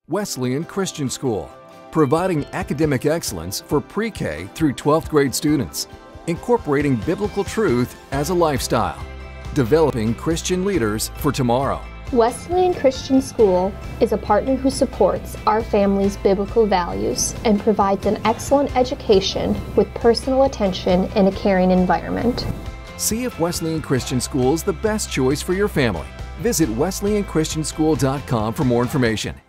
Wesleyan Christian School, providing academic excellence for pre-K through 12th grade students, incorporating biblical truth as a lifestyle, developing Christian leaders for tomorrow. Wesleyan Christian School is a partner who supports our family's biblical values and provides an excellent education with personal attention in a caring environment. See if Wesleyan Christian School is the best choice for your family. Visit wesleyanchristianschool.com for more information.